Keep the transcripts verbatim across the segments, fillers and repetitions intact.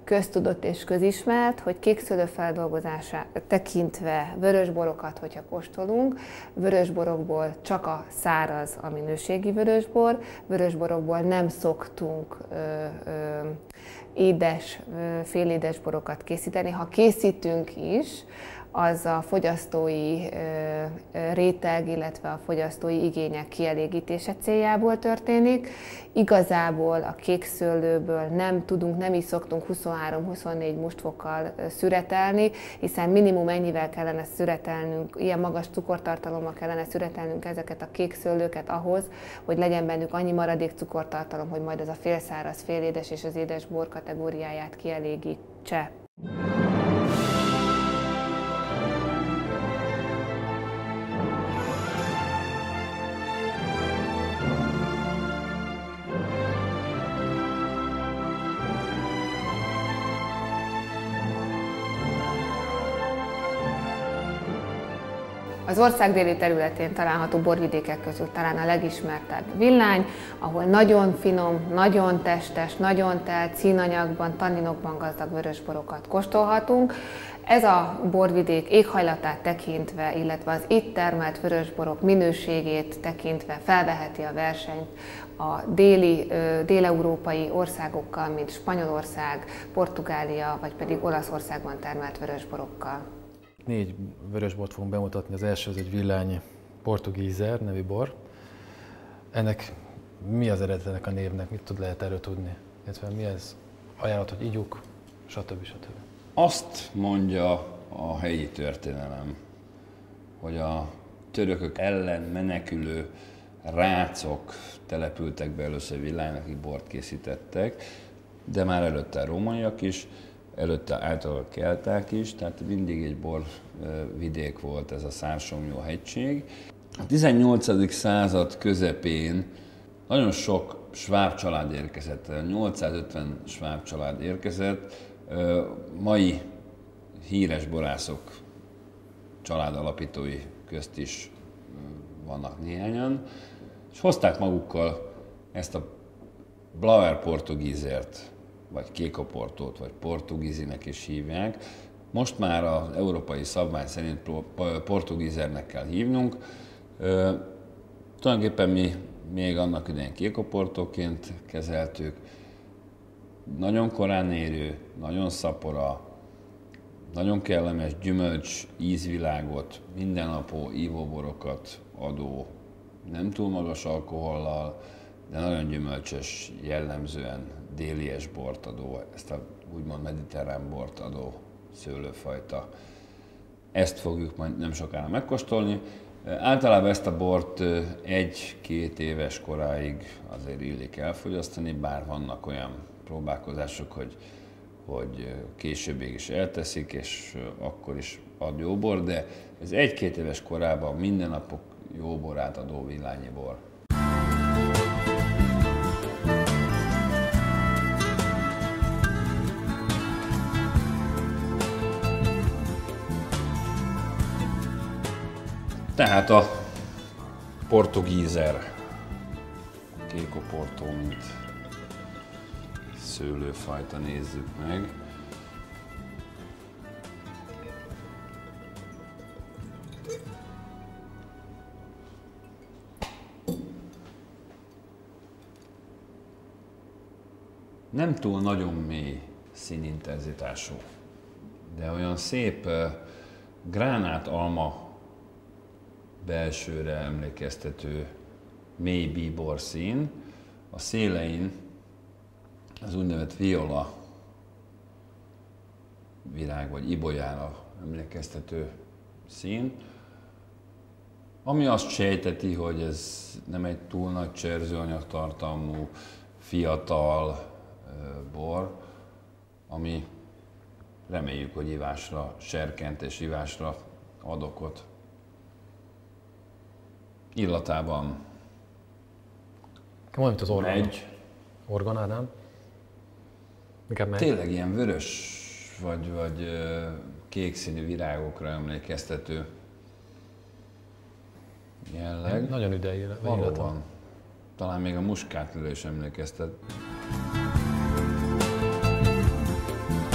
köztudott és közismert, hogy kékszőlő feldolgozása tekintve vörösborokat, hogyha kóstolunk, vörösborokból csak a száraz a minőségi vörösbor, vörösborokból nem szoktunk ö, ö, édes, ö, félédes borokat készíteni. Ha készítünk is, az a fogyasztói réteg, illetve a fogyasztói igények kielégítése céljából történik. Igazából a kékszőlőből nem tudunk, nem is szoktunk huszonhárom-huszonnégy mustfokkal szüretelni, hiszen minimum ennyivel kellene szüretelnünk, ilyen magas cukortartalommal kellene szüretelnünk ezeket a kékszőlőket ahhoz, hogy legyen bennük annyi maradék cukortartalom, hogy majd az a félszáraz, félédes és az édes bor kategóriáját kielégítse. Az ország déli területén található borvidékek közül talán a legismertebb Villány, ahol nagyon finom, nagyon testes, nagyon telt színanyagban, tanninokban gazdag vörösborokat kóstolhatunk. Ez a borvidék éghajlatát tekintve, illetve az itt termelt vörösborok minőségét tekintve felveheti a versenyt a déli, déleurópai országokkal, mint Spanyolország, Portugália, vagy pedig Olaszországban termelt vörösborokkal. Négy vörösbort fogunk bemutatni, az első az egy Villány Portugízer nevű bor. Ennek mi az eredetek a névnek, mit tud lehet erről tudni? Illetve mi ez ajánlat, hogy ígyuk, stb. stb. Azt mondja a helyi történelem, hogy a törökök ellen menekülő rácok települtek be először Villánynak, akik bort készítettek, de már előtte a rómaiak is, előtte általában a kelták is, tehát mindig egy borvidék volt ez a Szársomlyó hegység. A tizennyolcadik század közepén nagyon sok sváb család érkezett, nyolcszázötven sváb család érkezett, mai híres borászok családalapítói közt is vannak néhányan, és hozták magukkal ezt a Blauer Portugízert, vagy Kékoportót, vagy Portugízinek is hívják. Most már az európai szabvány szerint Portugízernek kell hívnunk. E, tulajdonképpen mi még annak idején Kékoportóként kezeltük. Nagyon korán érő, nagyon szapora, nagyon kellemes gyümölcs ízvilágot, mindennapó ívóborokat adó, nem túl magas alkohollal, de nagyon gyümölcsös, jellemzően délies bort adó, ezt a úgymond mediterrán bort adó szőlőfajta. Ezt fogjuk majd nem sokára megkóstolni. Általában ezt a bort egy-két éves koráig azért illik elfogyasztani, bár vannak olyan próbálkozások, hogy, hogy későbbig is elteszik, és akkor is ad jó bor, de ez egy-két éves korában minden napok jó borát adó villányi bor. Tehát a Portugízer, Kékoportó, mint szőlőfajta nézzük meg. Nem túl nagyon mély színintenzitású, de olyan szép uh, gránátalma belsőre emlékeztető mély bíbor szín. A szélein az úgynevezett viola virág vagy ibolyára emlékeztető szín, ami azt sejteti, hogy ez nem egy túl nagy cserzőanyagtartalmú, fiatal bor, ami reméljük, hogy ivásra serkent és ivásra ad okot. Illatában olyan, mint az organa. Egy. Organá, nem? Tényleg ilyen vörös vagy, vagy kék színű virágokra emlékeztető jelleg. Nagyon idei. Valóban. Talán még a muskátlira is emlékeztet.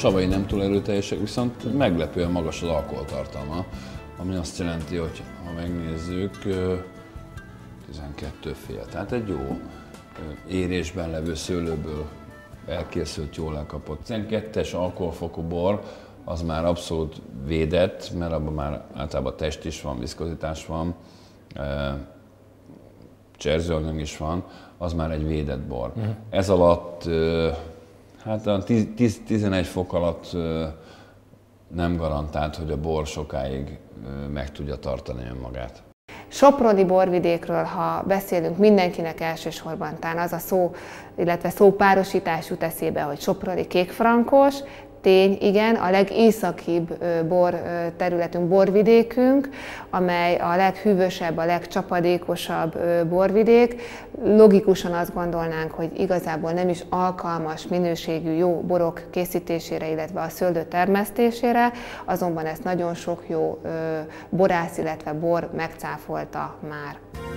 savai nem túl erőteljesek, viszont meglepően magas az alkoholtartalma, ami azt jelenti, hogy ha megnézzük, tizenkettő fél. Tehát egy jó érésben levő szőlőből elkészült, jól elkapott. tizenkettes alkoholfokú bor az már abszolút védett, mert abban már általában test is van, viszkozitás van, cserzőanyag is van, az már egy védett bor. Uh-huh. Ez alatt, hát a tíz-tizenegy fok alatt nem garantált, hogy a bor sokáig meg tudja tartani önmagát. Soproni borvidékről, ha beszélünk, mindenkinek elsősorban talán az a szó, illetve szópárosítás jut eszébe, hogy soproni kékfrankos. Tény, igen, a legészakibb bor területünk, borvidékünk, amely a leghűvösebb, a legcsapadékosabb borvidék. Logikusan azt gondolnánk, hogy igazából nem is alkalmas minőségű jó borok készítésére, illetve a szőlő termesztésére, azonban ezt nagyon sok jó borász, illetve bor megcáfolta már.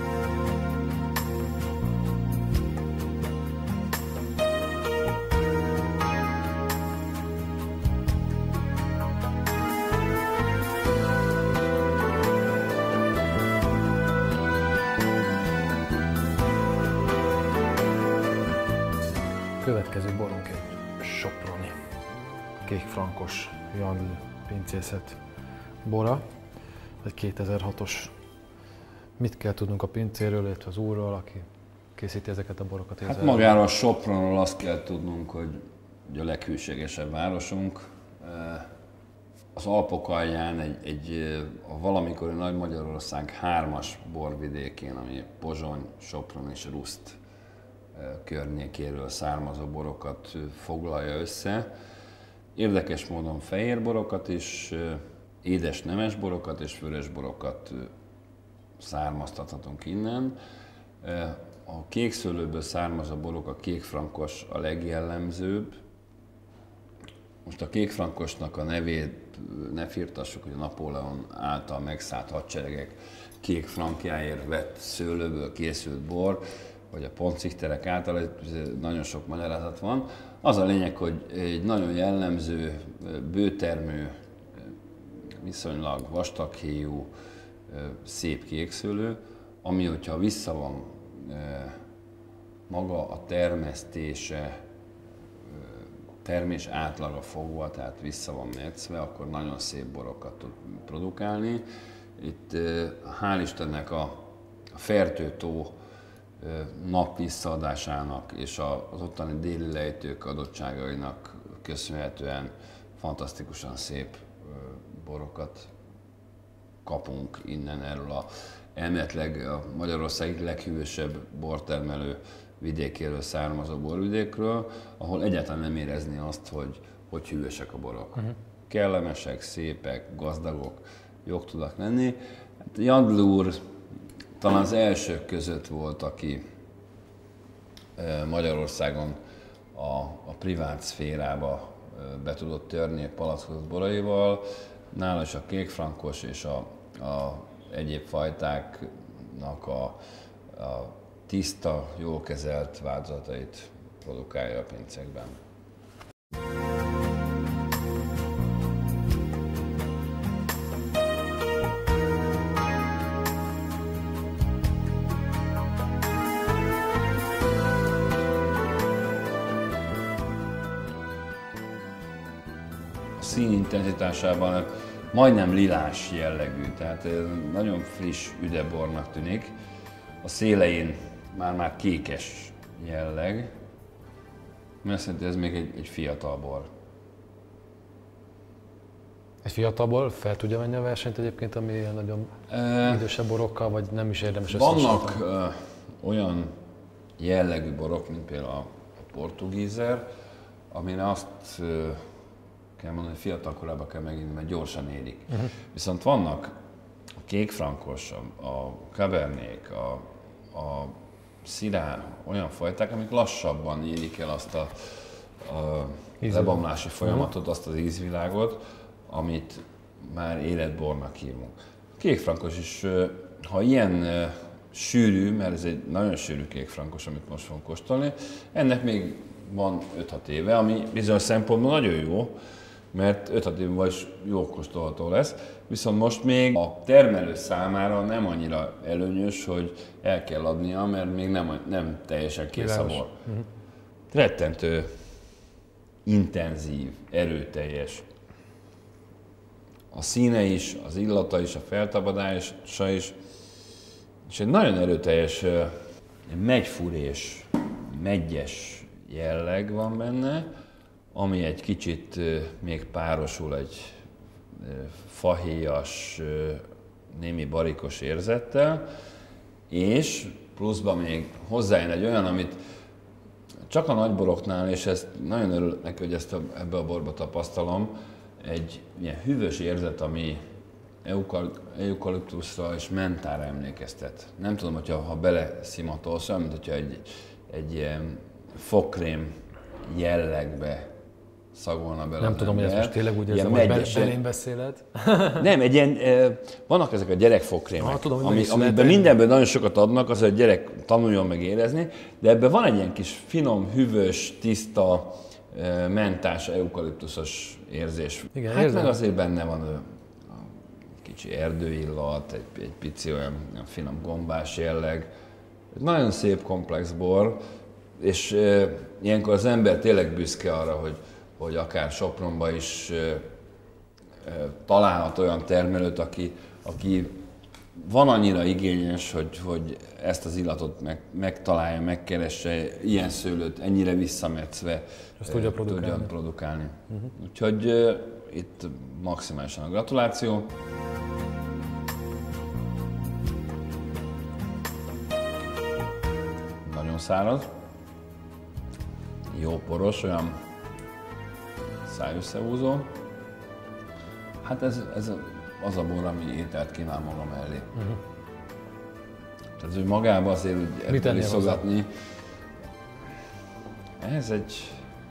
Következő borunk egy soproni kékfrankos Jandl pincészet bora, egy kétezer-hatos. Mit kell tudnunk a pincéről, illetve az úrról, aki készíti ezeket a borokat? Hát magáról a Sopronról azt kell tudnunk, hogy a leghűségesebb városunk. Az Alpok alján egy, egy a valamikori Nagy Magyarország hármas borvidékén, ami Pozsony, Sopron és Ruszt környékéről származó borokat foglalja össze. Érdekes módon fehér borokat is, édes nemes borokat és vörös borokat származtathatunk innen. A kékszőlőből származó borok, a kékfrankos a legjellemzőbb. Most a kékfrankosnak a nevét ne firtassuk, hogy a Napóleon által megszállt hadseregek kék frankjáért vett szőlőből készült bor, vagy a pontszikterek által, nagyon sok magyarázat van. Az a lényeg, hogy egy nagyon jellemző, bőtermű, viszonylag vastaghéjú, szép kékszőlő, ami, hogyha vissza van maga a termesztése, termés átlaga fogva, tehát vissza van metszve, akkor nagyon szép borokat tud produkálni. Itt hál' Istennek a Fertő-tó nap visszaadásának és az ottani déli lejtők adottságainak köszönhetően fantasztikusan szép borokat kapunk innen erről a elméletileg a Magyarország leghűvösebb bortermelő vidékéről származó borvidékről, ahol egyáltalán nem érezni azt, hogy hogy hűvösek a borok. Uh-huh. Kellemesek, szépek, gazdagok, jók tudnak lenni. Hát Jandl úr talán az elsők között volt, aki Magyarországon a, a privát szférába be tudott törni a palackozott boraival. Nála is a kékfrankos és a, a egyéb fajtáknak a, a tiszta, jól kezelt változatait produkálja a pincékben. Színintenzitásában majdnem lilás jellegű, tehát nagyon friss, üde bornak tűnik. A szélein már-már kékes jelleg, mert szerintem ez még egy, egy fiatal bor. Egy fiatal bor fel tudja venni a versenyt egyébként, ami nagyon e, idősebb borokkal, vagy nem is érdemes összehasonlítani? Vannak ö, olyan jellegű borok, mint például a, a portugízer, amire azt ö, kell mondani, hogy fiatal korában kell meginni, mert gyorsan érik. Uh-huh. Viszont vannak a kékfrankos, a, a cabernet, a, a szirá, olyan fajták, amik lassabban érik el azt a, a lebomlási folyamatot, azt az ízvilágot, amit már életbornak hívunk. A kékfrankos is, ha ilyen sűrű, mert ez egy nagyon sűrű kékfrankos, amit most fogunk kóstolni, ennek még van öt-hat éve, ami bizonyos szempontból nagyon jó, mert öt-hat év múlva is jó kóstolható lesz, viszont most még a termelő számára nem annyira előnyös, hogy el kell adnia, mert még nem, nem teljesen kész a bor. Uh-huh. Rettentő intenzív, erőteljes. A színe is, az illata is, a feltapadása is, és egy nagyon erőteljes megyfurés, meggyes jelleg van benne, ami egy kicsit még párosul egy fahéjas, némi barikos érzettel, és pluszban még hozzájön egy olyan, amit csak a nagyboroknál, és ezt nagyon örülök neki, hogy ezt a, ebbe a borba tapasztalom, egy ilyen hűvös érzet, ami eukaliptuszra és mentára emlékeztet. Nem tudom, hogyha ha bele szimatolsz, olyan, mint hogyha egy, egy ilyen fogkrém jellegbe szagolna bele. Nem tudom, hogy ez most tényleg úgy érzem, hogy belém beszéled. Nem, egy ilyen, vannak ezek a gyerekfogkrémek, ha, tudom, ami, amiben mindenből nagyon sokat adnak, az, hogy a gyerek tanuljon meg érezni, de ebben van egy ilyen kis finom, hűvös, tiszta, mentás, eukaliptuszos érzés. Igen, hát érzem. meg azért benne van a kicsi erdőillat, egy, egy pici olyan, olyan finom gombás jelleg. Nagyon szép, komplex bor, és e, ilyenkor az ember tényleg büszke arra, hogy, hogy akár Sopronba is e, e, találhat olyan termelőt, aki, aki van annyira igényes, hogy, hogy ezt az illatot meg, megtalálja, megkeresse, ilyen szőlőt ennyire visszametszve ezt tudja produkálni. Tudja produkálni. Uh-huh. Úgyhogy uh, itt maximálisan a gratuláció. Nagyon száraz. Jó poros, olyan szájösszehúzó. Hát ez, ez az a bor, ami ételt kínál maga mellé. Uh-huh. Tehát, hogy magában azért úgy ebből iszogatni. Ez egy,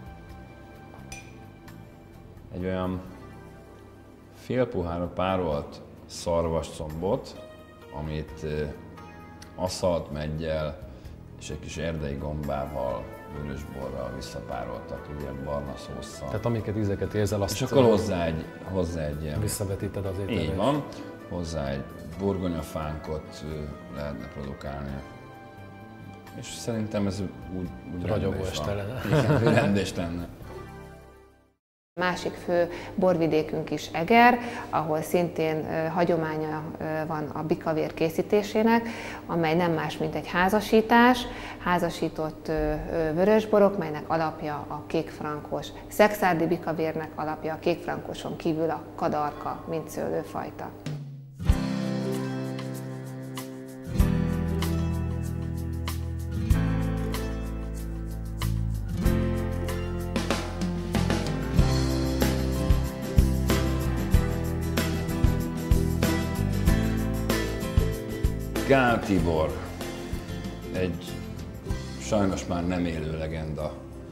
egy olyan fél puhára párolt szarvascombot, amit aszalt meggyel és egy kis erdei gombával, vörösborral visszapároltak, ilyen barna szósszal. Tehát amiket ízeket érzel, azt... És akkor hozzá egy, hozzá egy ilyen... Visszavetíted az ételre. Így van. Hozzá egy burgonyafánkot lehetne produkálni. És szerintem ez úgy, úgy ragyogó este lenne. Igen, rendes lenne. Másik fő borvidékünk is Eger, ahol szintén uh, hagyománya uh, van a bikavér készítésének, amely nem más, mint egy házasítás, házasított uh, vörösborok, melynek alapja a kékfrankos. Szekszárdi bikavérnek alapja a kékfrankoson kívül a kadarka, mint szőlőfajta. Gál Tibor, egy sajnos már nem élő legenda.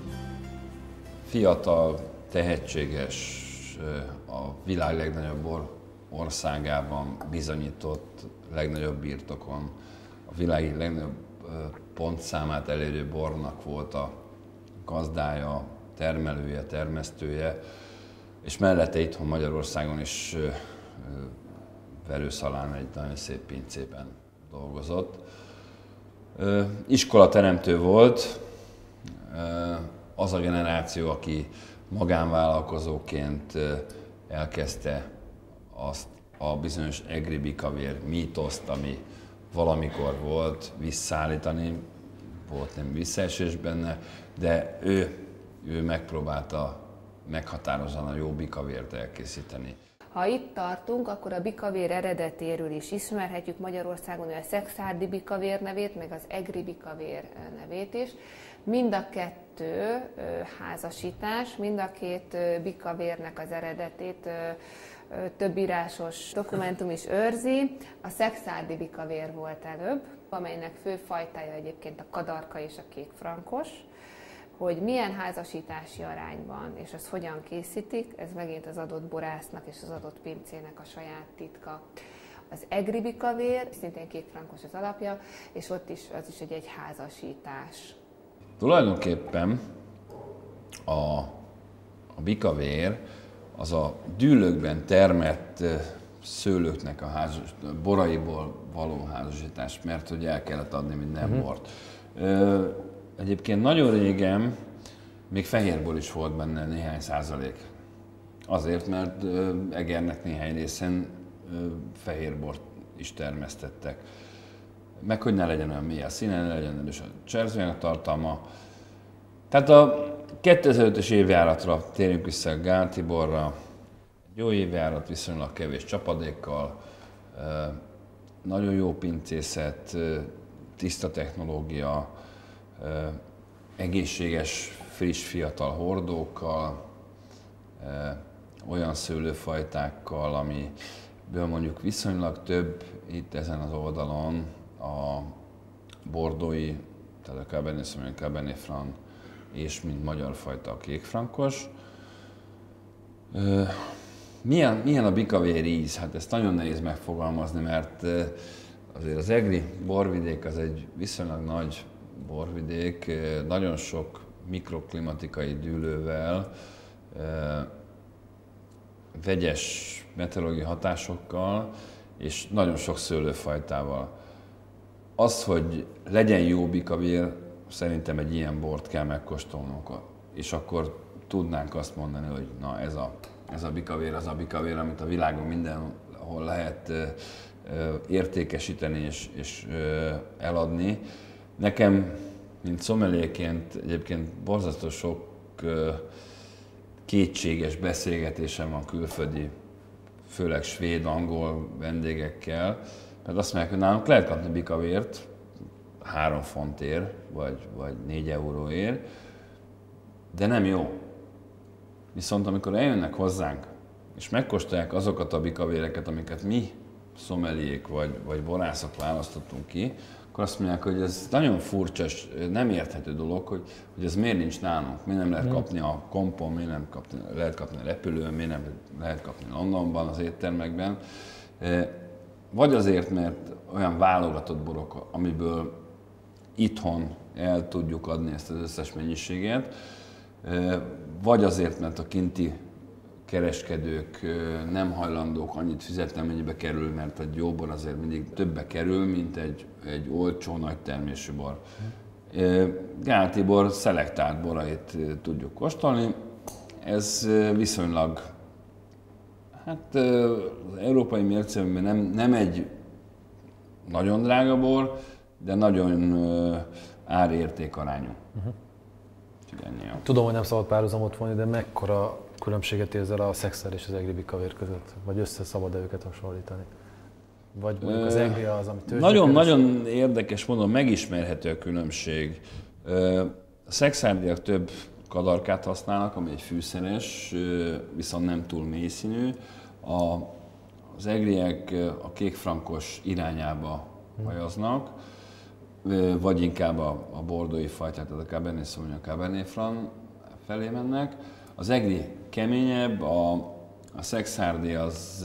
Fiatal, tehetséges, a világ legnagyobb bor országában bizonyított, legnagyobb birtokon, a világ legnagyobb pontszámát elérő bornak volt a gazdája, termelője, termesztője, és mellette itthon Magyarországon is Verőszalán egy nagyon szép pincében dolgozott. Iskolateremtő volt, az a generáció, aki magánvállalkozóként elkezdte azt a bizonyos egri bikavér mítoszt, ami valamikor volt, visszaállítani, volt nem visszaesés benne, de ő, ő megpróbálta meghatározóan a jó bikavért elkészíteni. Ha itt tartunk, akkor a bikavér eredetéről is ismerhetjük Magyarországon a szekszárdi bikavér nevét, meg az egri bikavér nevét is. Mind a kettő házasítás, mind a két bikavérnek az eredetét több írásos dokumentum is őrzi. A szekszárdi bikavér volt előbb, amelynek fő fajtája egyébként a kadarka és a kékfrankos. Hogy milyen házasítási arányban, és azt hogyan készítik, ez megint az adott borásznak és az adott pincének a saját titka. Az egri bikavér, szintén kékfrankos az alapja, és ott is az is egy, egy házasítás. Tulajdonképpen a, a bikavér az a dűlőkben termett szőlőknek a házas, boraiból való házasítás, mert hogy el kellett adni minden uh-huh. bort. Ö, egyébként nagyon régen még fehérbor is volt benne néhány százalék. Azért, mert ö, Egernek néhány részen ö, fehérbort is termesztettek. Meg hogy ne legyen olyan mély a színe, ne legyen erős a cserzőanyag tartalma. Tehát a kétezer-ötös évjáratra térjünk vissza a Gál Tiborra. Jó évjárat, viszonylag kevés csapadékkal, nagyon jó pincészet, tiszta technológia, egészséges, friss, fiatal hordókkal, olyan szőlőfajtákkal, amiből mondjuk viszonylag több itt ezen az oldalon a bordói, tehát a Cabernet Sauvignon, Cabernet Franc és mint magyar fajta a kékfrankos. Milyen, milyen a bikavér íz? Hát ezt nagyon nehéz megfogalmazni, mert azért az egri borvidék az egy viszonylag nagy borvidék, nagyon sok mikroklimatikai dűlővel, vegyes meteorológiai hatásokkal és nagyon sok szőlőfajtával. Az, hogy legyen jó bikavér, szerintem egy ilyen bort kell megkóstolnunk, és akkor tudnánk azt mondani, hogy na ez a Ez a bikavér, az a bikavér, amit a világon mindenhol lehet ö, ö, értékesíteni és, és ö, eladni. Nekem, mint szommelierként egyébként borzasztó sok ö, kétséges beszélgetésem van külföldi, főleg svéd, angol vendégekkel, mert azt mondják, hogy nálunk lehet kapni bikavért három fontért, vagy, vagy négy euróért, de nem jó. Viszont amikor eljönnek hozzánk, és megkóstolják azokat a bikavéreket, amiket mi szomeliék vagy, vagy borászok választottunk ki, akkor azt mondják, hogy ez nagyon furcsa, nem érthető dolog, hogy, hogy ez miért nincs nálunk, miért nem lehet kapni a kompon, miért nem kapni, lehet kapni a repülőn, miért nem lehet kapni Londonban, az éttermekben. Vagy azért, mert olyan válogatott borok, amiből itthon el tudjuk adni ezt az összes mennyiséget, vagy azért, mert a kinti kereskedők nem hajlandók annyit fizetni, amennyibe kerül, mert egy jó bor azért mindig többe kerül, mint egy, egy olcsó, nagy termésű bor. Gál Tibor szelektált borait tudjuk kóstolni. Ez viszonylag, hát az európai mércében nem, nem egy nagyon drága bor, de nagyon ár-érték arányú. Uh-huh. Tudom, hogy nem szabad párhuzamot vonni, de mekkora különbséget érzel a Szexárdi és az egri bikavér között? Vagy össze szabad-e őket hasonlítani? Vagy mondjuk az egri az, amit tőzsdéken... Nagyon-nagyon érdekes módon megismerhető a különbség. A szexárdiak több kadarkát használnak, ami egy fűszeres, viszont nem túl mélyszínű. A, az egriek a kékfrankos irányába hajaznak, vagy inkább a, a bordói fajták, tehát a Cabernet Sauvignon, a Cabernet Franc felé mennek. Az egri keményebb, a, a szexárdi az,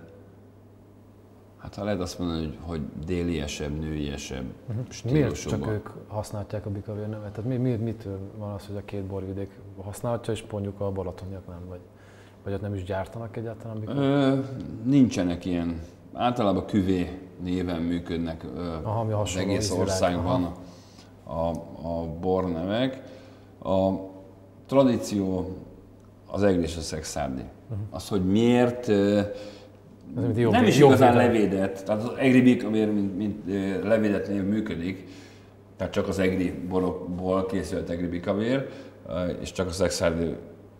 hát ha lehet azt mondani, hogy, hogy déliesebb, nőiesebb, uh-huh. stílusúbb. Miért csak ők használják a bikavér nevet? Tehát mi, mi, mitől van az, hogy a két borvidék használhatja, és mondjuk a balatoniak nem? Vagy, vagy ott nem is gyártanak egyáltalán bikavér? Nincsenek ilyen. Általában küvé néven működnek Aha, az egész országban a, a bornevek. A tradíció az egri és a szexárdi. Uh-huh. Az, hogy miért, Ez nem jobb, is igazán levédett. Tehát az egri bikavér, mint, mint levédett név működik, tehát csak az egri borokból készült egri bikavér, és csak a szexárdi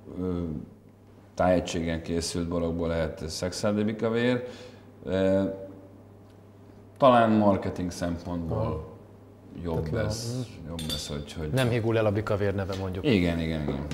tájegységen készült borokból lehet szexárdi bikavér. Talán marketing szempontból jobb lesz, jobb lesz, hogy, hogy... Nem hígul el a bikavér neve, mondjuk. Igen, igen, igen.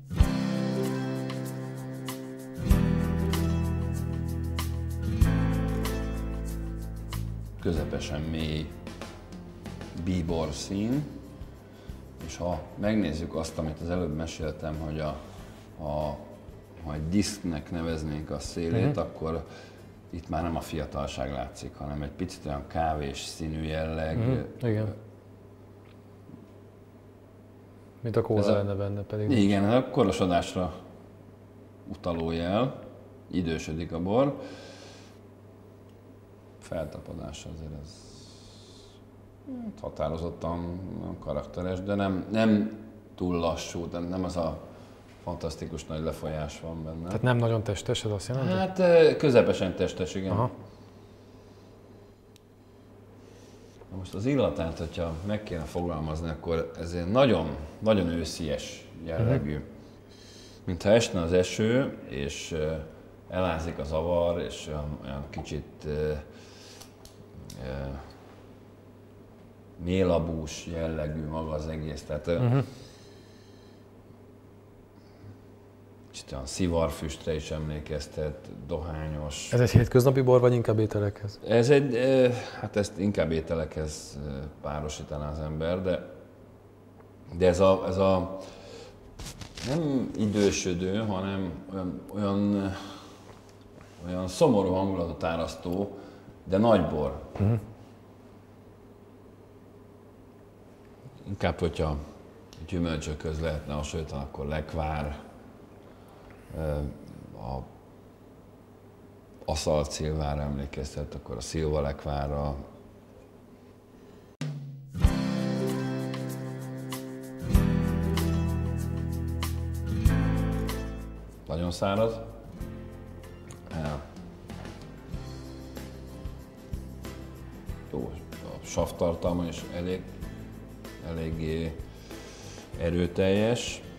Közepesen mély bíbor szín, és ha megnézzük azt, amit az előbb meséltem, hogy a, a, ha egy diszknek neveznénk a szélét, uh-huh. akkor itt már nem a fiatalság látszik, hanem egy picit olyan kávés színű jelleg. Mm, igen. Mint a kóza lenne benne pedig. Igen, a korosodásra utaló jel, idősödik a bor. Feltapadás azért ez határozottan karakteres, de nem, nem túl lassú, de nem az a fantasztikus nagy lefolyás van benne. Tehát nem nagyon testes, ez azt jelenti? Hát közepesen testes, igen. Aha. Most az illatát, hogyha meg kéne fogalmazni, akkor ez egy nagyon, nagyon őszies jellegű. Uh-huh. Mintha esne az eső, és elázik az avar, és olyan, olyan kicsit uh, uh, mélabús jellegű maga az egész. Tehát, uh-huh. kicsit olyan szivarfüstre is emlékeztet, dohányos. Ez egy hétköznapi bor, vagy inkább ételekhez? Ez egy, hát ezt inkább ételekhez párosítaná az ember, de, de ez, a, ez a nem idősödő, hanem olyan, olyan, olyan szomorú hangulatot árasztó, de nagy bor. Uh-huh. Inkább, hogyha gyümölcsökhöz lehetne hasonlítani, akkor lekvár, a aszalt szilvára emlékeztet, akkor a szilva lekvárra. Nagyon száraz. Jó, a savtartalma is elég, eléggé erőteljes.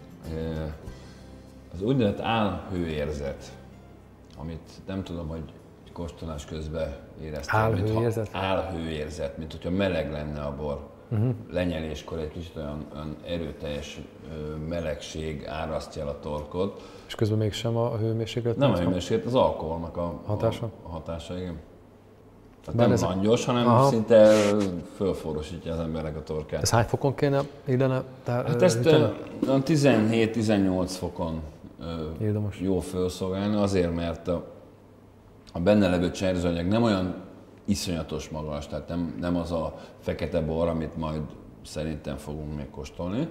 Az úgynevezett álhőérzet, amit nem tudom, hogy kóstolás közben éreztem. Álhőérzet? Álhőérzet, mint hogyha meleg lenne a bor. Uh-huh. Lenyeléskor egy kicsit olyan, olyan erőteljes melegség árasztja el a torkot. És közben mégsem a hőmérséklet? Nem a hőmérséklet, az alkoholnak a hatása, a, a hatása igen. Tehát nem ezek... langyos, hanem aha. szinte fölforrósítja az embernek a torkát. Ez hány fokon kéne illene? Hát ezt tizenhét-tizennyolc fokon Érdemes. Jó felszolgálni, azért, mert a, a benne levő cserjezőanyag nem olyan iszonyatos magas, tehát nem, nem az a fekete bor, amit majd szerintem fogunk még kóstolni.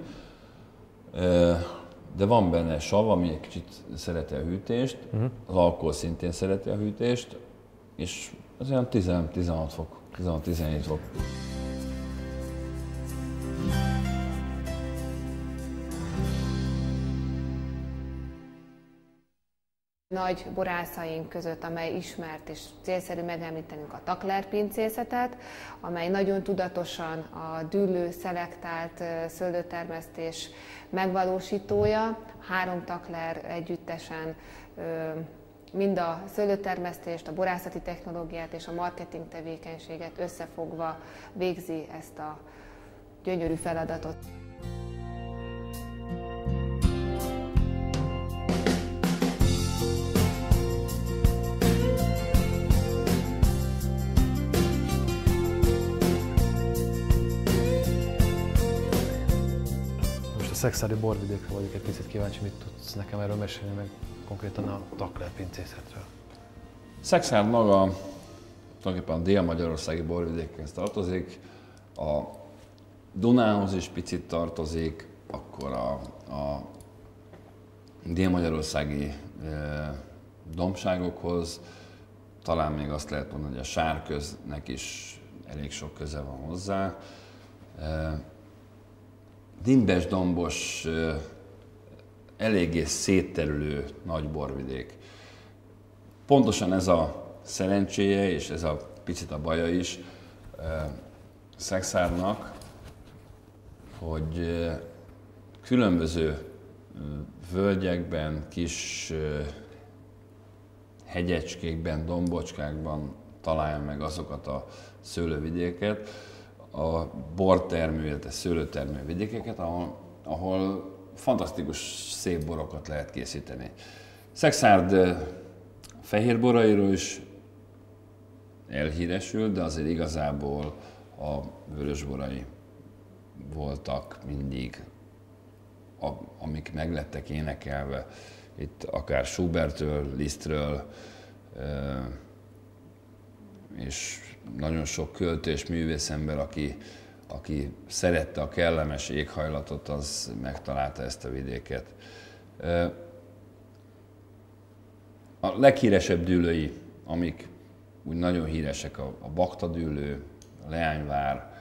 De van benne sav, ami egy kicsit szereti a hűtést, uh-huh. az alkohol szintén szereti a hűtést, és az olyan tíz-tizenhat fok, tizenhat-tizenhét fok. Nagy borászaink között, amely ismert és célszerű megemlítenünk a Takler pincészetet, amely nagyon tudatosan a dűlő, szelektált szőlőtermesztés megvalósítója. Három Takler együttesen mind a szőlőtermesztést, a borászati technológiát és a marketing tevékenységet összefogva végzi ezt a gyönyörű feladatot. Szekszári borvidékre vagyok egy picit kíváncsi, mit tudsz nekem erről mesélni, meg konkrétan a Takler pincészetről. Szekszárd maga tulajdonképpen a dél-magyarországi borvidékhez tartozik, a Dunához is picit tartozik, akkor a, a dél-magyarországi e, dombságokhoz, talán még azt lehet mondani, hogy a Sárköznek is elég sok köze van hozzá. E, Dimbes-dombos, eléggé szétterülő nagy borvidék. Pontosan ez a szerencséje, és ez a picit a baja is Szekszárdnak, hogy különböző völgyekben, kis hegyecskékben, dombocskákban találja meg azokat a szőlővidéket, a bortermő, illetve szőlőtermő vidékeket, ahol, ahol fantasztikus szép borokat lehet készíteni. Szekszárd fehér borairól is elhíresült, de azért igazából a vörös borai voltak mindig, a, amik meglettek énekelve. Itt akár Schubertről, Lisztről, és nagyon sok költő és művészember, aki aki szerette a kellemes éghajlatot, az megtalálta ezt a vidéket. A leghíresebb dűlői, amik úgy nagyon híresek, a, a Bakta dűlő, a Leányvár,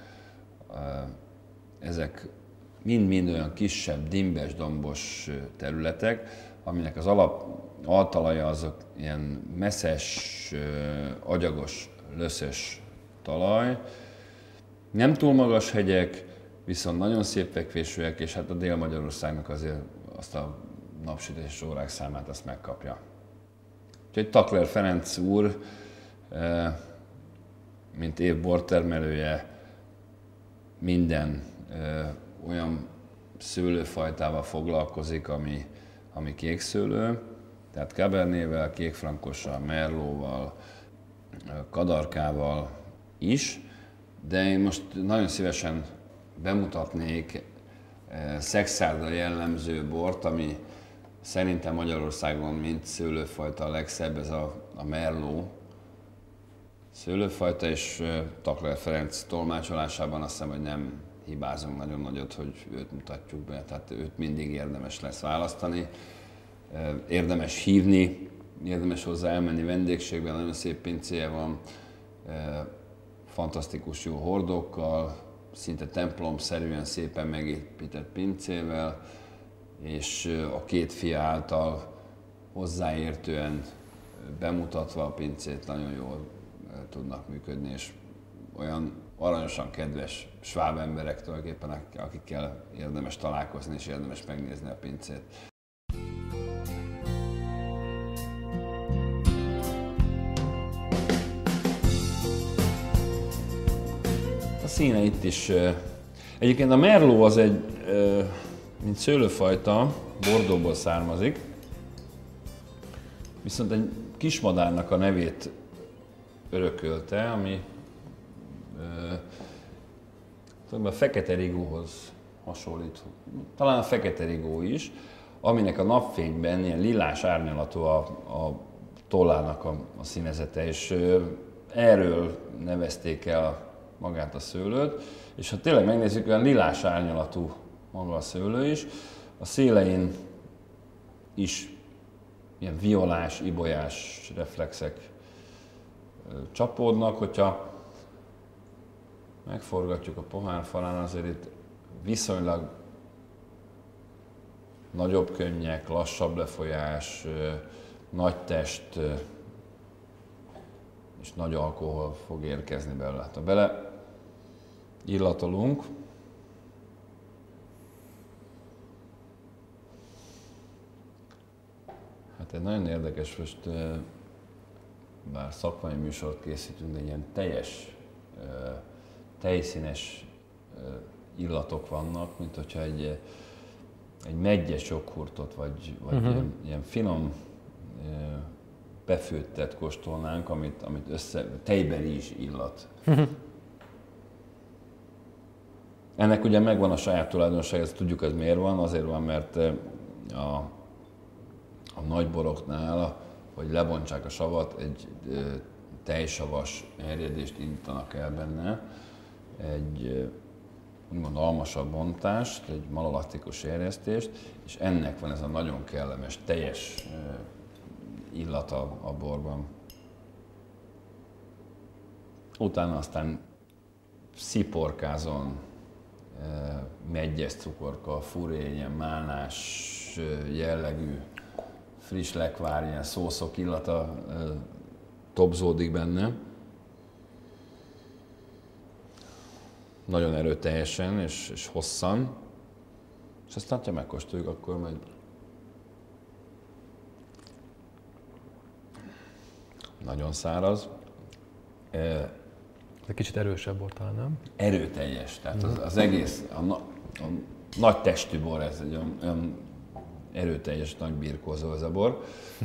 ezek mind-mind olyan kisebb, dimbes, dombos területek, aminek az alap, altalaja azok ilyen messzes, agyagos, löszös talaj. Nem túl magas hegyek, viszont nagyon szép fekvésűek, és hát a Dél-Magyarországnak azért azt a napsütéses órák számát azt megkapja. Úgyhogy Takler Ferenc úr, mint év bortermelője, minden olyan szőlőfajtával foglalkozik, ami, ami kékszőlő, tehát Cabernével, kékfrankossal, merlóval, kadarkával is, de én most nagyon szívesen bemutatnék Szexárda jellemző bort, ami szerintem Magyarországon mint szőlőfajta a legszebb, ez a, a merló szőlőfajta, és Takler Ferenc tolmácsolásában azt hiszem, hogy nem hibázunk nagyon nagyot, hogy őt mutatjuk be, tehát őt mindig érdemes lesz választani, érdemes hívni, érdemes hozzá elmenni vendégségben, nagyon szép pincéje van, fantasztikus jó hordókkal, szinte templomszerűen szépen megépített pincével, és a két fia által hozzáértően bemutatva a pincét nagyon jól tudnak működni, és olyan aranyosan kedves sváb emberek tulajdonképpen, akikkel érdemes találkozni és érdemes megnézni a pincét. A színe itt is. Egyébként a merló az egy, mint szőlőfajta, Bordeauxból származik, viszont egy kismadárnak a nevét örökölte, ami uh, a fekete rigóhoz hasonlít, talán a fekete rigó is, aminek a napfényben ilyen lilás árnyalatú a, a tollának a, a színezete, és uh, erről nevezték el magát a szőlőt, és ha tényleg megnézzük, olyan lilás árnyalatú maga a szőlő is, a szélein is ilyen violás, ibolyás reflexek csapódnak, hogyha megforgatjuk a pohár falán, azért itt viszonylag nagyobb könnyek, lassabb lefolyás, nagy test és nagy alkohol fog érkezni belőle. Ha bele illatolunk, hát egy nagyon érdekes, most bár szakmai műsort készítünk, de ilyen teljes, tejszínes illatok vannak, mint hogyha egy, egy meggyes joghurtot, vagy, vagy uh-huh. ilyen, ilyen finom befőttet kóstolnánk, amit, amit össze, tejberizs illat. Uh-huh. Ennek ugye megvan a saját tulajdonság, ezt tudjuk, hogy miért van, azért van, mert a, a nagyboroknál, hogy lebontsák a savat, egy tejsavas erjedést indítanak el benne, egy úgymond almasabb bontást, egy malolaktikus erjesztést, és ennek van ez a nagyon kellemes, teljes illata a borban. Utána aztán sziporkázon, meggyes cukorka, furé, ilyen málnás jellegű, friss lekvár, ilyen szószok illata tobzódik benne. Nagyon erőteljesen és, és hosszan. És aztán, ha megkóstoljuk, akkor majd nagyon száraz. Egy kicsit erősebb bor talán, nem? Erőteljes, tehát az, az egész, a, na, a nagy testű bor, ez egy olyan, olyan erőteljes, nagy birkózó ez a bor.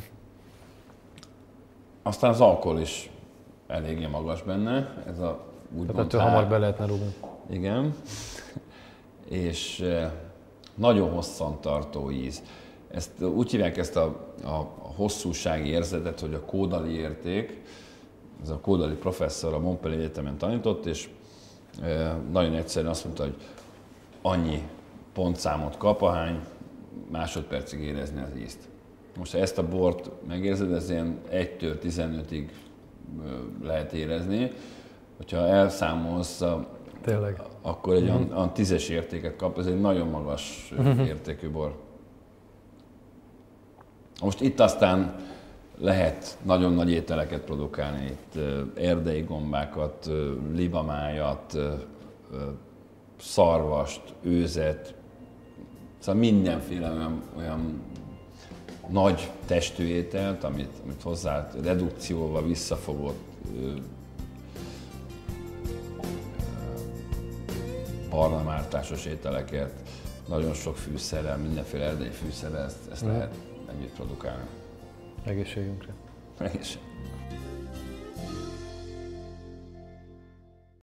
Aztán az alkohol is eléggé magas benne, ez a úgymond tehát hamar be lehetne rúgni. Igen, és nagyon hosszan tartó íz. Ezt, úgy hívják ezt a, a, a hosszúsági érzetet, hogy a Caudally érték. Ez a Caudally professzor a Montpellier Egyetemen tanított, és Nagyon egyszerűen azt mondta, hogy annyi pontszámot kap, ahány másodpercig érezni az ízt. Most ha ezt a bort megérzed, ez ilyen egytől tizenötig lehet érezni. Hogyha elszámolsz, Tényleg. akkor egy olyan, olyan tízes értéket kap, ez egy nagyon magas értékű bor. Most itt aztán lehet nagyon nagy ételeket produkálni, itt erdei gombákat, libamájat, szarvast, őzet, szóval mindenféle olyan, olyan nagy testű ételt, amit, amit hozzá redukcióval visszafogott barnamártásos ételeket, nagyon sok fűszerrel, mindenféle erdei fűszerrel, ezt, ezt mm. lehet együtt produkálni. Egészségünkre. Egészség.